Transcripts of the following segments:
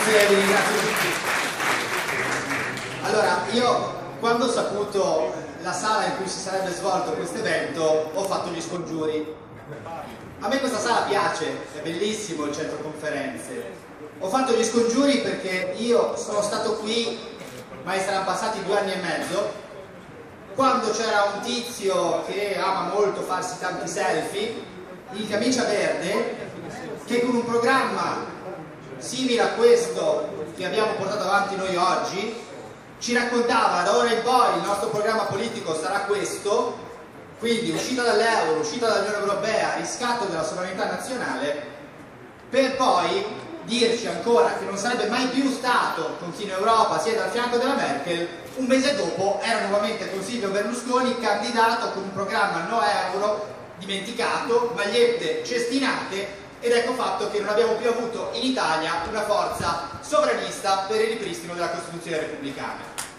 Grazie, vi ringrazio tutti. Allora, io quando ho saputo la sala in cui si sarebbe svolto questo evento ho fatto gli scongiuri. A me questa sala piace, è bellissimo il centro conferenze. Ho fatto gli scongiuri perché io sono stato qui, ma saranno passati 2 anni e mezzo, quando c'era un tizio che ama molto farsi tanti selfie in camicia verde, che con un programma simile a questo che abbiamo portato avanti noi oggi ci raccontava: da ora in poi il nostro programma politico sarà questo, quindi uscita dall'euro, uscita dall'Unione Europea, riscatto della sovranità nazionale, per poi dirci ancora che non sarebbe mai più stato con chi in Europa sia dal fianco della Merkel. Un mese dopo era nuovamente con Silvio Berlusconi candidato con un programma no euro, dimenticato, magliette cestinate, ed ecco fatto che non abbiamo più avuto in Italia una forza sovranista per il ripristino della Costituzione repubblicana.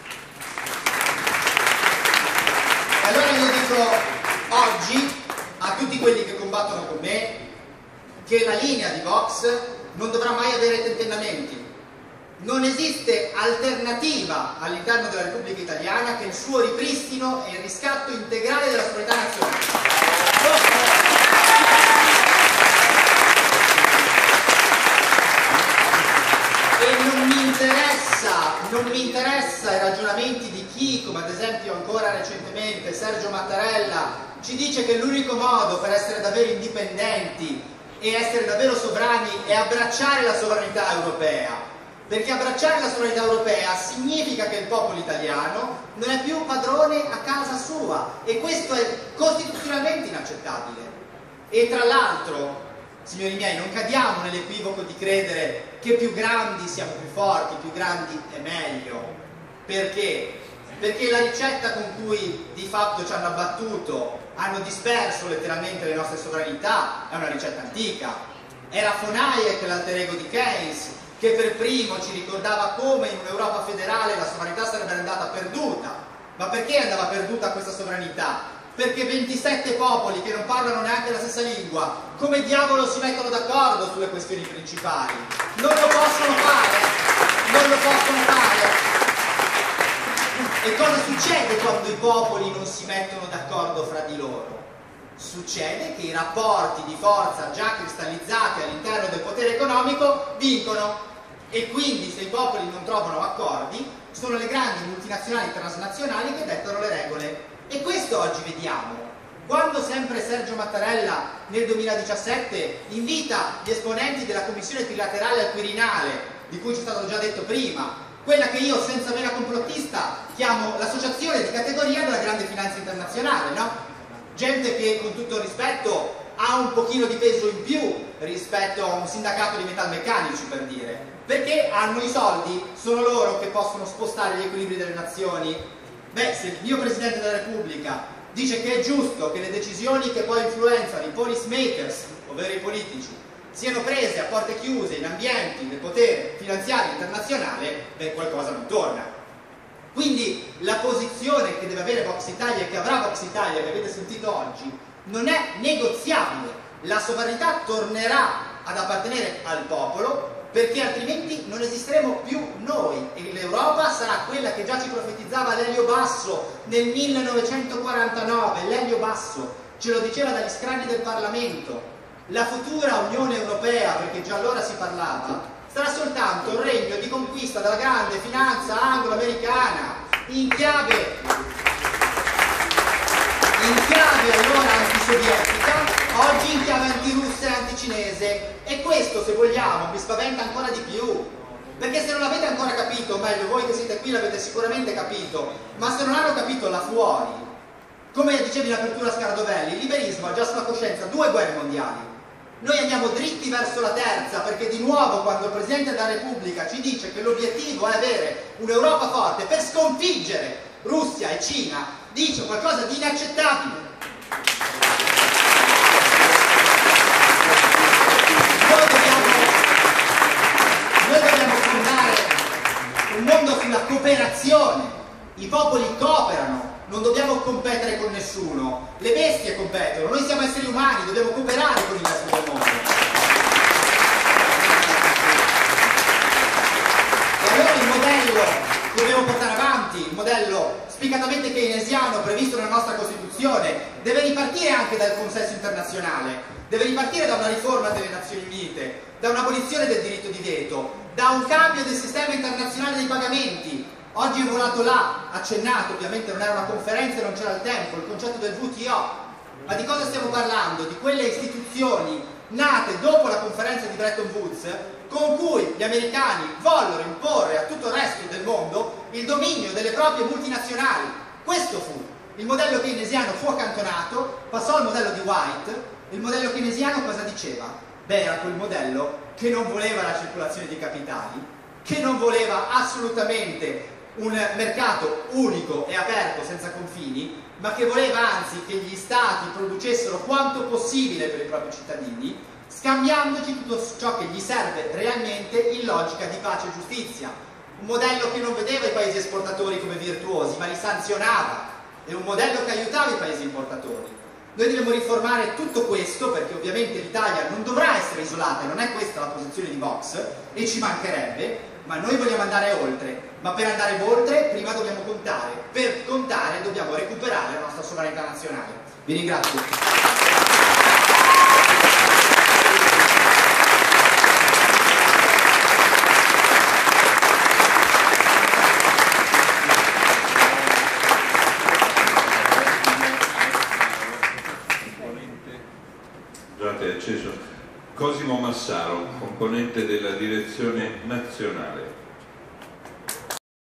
E allora io dico oggi a tutti quelli che combattono con me che la linea di Vox non dovrà mai avere tentennamenti. Non esiste alternativa all'interno della Repubblica Italiana che il suo ripristino e il riscatto integrale della sovranità nazionale. E non mi interessa i ragionamenti di chi, come ad esempio ancora recentemente Sergio Mattarella, ci dice che l'unico modo per essere davvero indipendenti e essere davvero sovrani è abbracciare la sovranità europea. Perché abbracciare la sovranità europea significa che il popolo italiano non è più padrone a casa sua, e questo è costituzionalmente inaccettabile. E tra l'altro, signori miei, non cadiamo nell'equivoco di credere che più grandi siamo più forti, più grandi è meglio. Perché? Perché la ricetta con cui di fatto ci hanno abbattuto, hanno disperso letteralmente le nostre sovranità, è una ricetta antica. Era von Hayek, l'alter ego di Keynes, che per primo ci ricordava come in un'Europa federale la sovranità sarebbe andata perduta. Ma perché andava perduta questa sovranità? Perché 27 popoli che non parlano neanche la stessa lingua, come diavolo si mettono d'accordo sulle questioni principali? Non lo possono fare, non lo possono fare. E cosa succede quando i popoli non si mettono d'accordo fra di loro? Succede che i rapporti di forza già cristallizzati all'interno del potere economico vincono, e quindi se i popoli non trovano accordi sono le grandi multinazionali transnazionali che dettano le regole. E questo oggi vediamo. Quando sempre Sergio Mattarella nel 2017 invita gli esponenti della Commissione Trilaterale al Quirinale, di cui ci è stato già detto prima, quella che io senza vena complottista chiamo l'associazione di categoria della grande finanza internazionale, no? Gente che, con tutto il rispetto, ha un pochino di peso in più rispetto a un sindacato di metalmeccanici, per dire, perché hanno i soldi, sono loro che possono spostare gli equilibri delle nazioni. Beh, se il mio Presidente della Repubblica dice che è giusto che le decisioni che poi influenzano i policy makers, ovvero i politici, siano prese a porte chiuse in ambienti del potere finanziario internazionale, beh, qualcosa non torna. Quindi la posizione che deve avere Vox Italia e che avrà Vox Italia, che avete sentito oggi, non è negoziabile. La sovranità tornerà ad appartenere al popolo, perché altrimenti non esisteremo più noi, e l'Europa sarà quella che già ci profetizzava Lelio Basso nel 1949. Lelio Basso ce lo diceva dagli scranni del Parlamento. La futura Unione Europea, perché già allora si parlava, sarà soltanto un regno di conquista della grande finanza anglo-americana, in chiave allora antisovietica, oggi in chiave antirussa e anticinese. E questo, se vogliamo, mi spaventa ancora di più, perché se non l'avete ancora capito, o meglio, voi che siete qui l'avete sicuramente capito, ma se non hanno capito là fuori, come dicevi in apertura Scardovelli, il liberismo ha già sulla coscienza 2 guerre mondiali. Noi andiamo dritti verso la terza, perché di nuovo quando il Presidente della Repubblica ci dice che l'obiettivo è avere un'Europa forte per sconfiggere Russia e Cina, dice qualcosa di inaccettabile. Noi dobbiamo fondare un mondo sulla cooperazione. I popoli cooperano, non dobbiamo competere con nessuno. Le bestie competono, noi siamo esseri umani, dobbiamo cooperare con il resto del mondo. modello spiccatamente keynesiano previsto nella nostra Costituzione, deve ripartire anche dal consenso internazionale, deve ripartire da una riforma delle Nazioni Unite, da un'abolizione del diritto di veto, da un cambio del sistema internazionale dei pagamenti. Oggi è volato là, accennato, ovviamente non era una conferenza e non c'era il tempo, il concetto del WTO. Ma di cosa stiamo parlando? Di quelle istituzioni nate dopo la conferenza di Bretton Woods, con cui gli americani vollero imporre a tutto il resto del mondo il dominio delle proprie multinazionali. Questo fu. Il modello keynesiano fu accantonato, passò al modello di White. Il modello keynesiano cosa diceva? Beh, era quel modello che non voleva la circolazione di capitali, che non voleva assolutamente un mercato unico e aperto senza confini, ma che voleva anzi che gli stati producessero quanto possibile per i propri cittadini, scambiandoci tutto ciò che gli serve realmente in logica di pace e giustizia. Un modello che non vedeva i paesi esportatori come virtuosi, ma li sanzionava. È un modello che aiutava i paesi importatori. Noi dobbiamo riformare tutto questo, perché ovviamente l'Italia non dovrà essere isolata, e non è questa la posizione di Vox, e ci mancherebbe, ma noi vogliamo andare oltre. Ma per andare oltre prima dobbiamo contare. Per contare dobbiamo recuperare la nostra sovranità nazionale. Vi ringrazio. Cosimo Massaro, componente della direzione nazionale.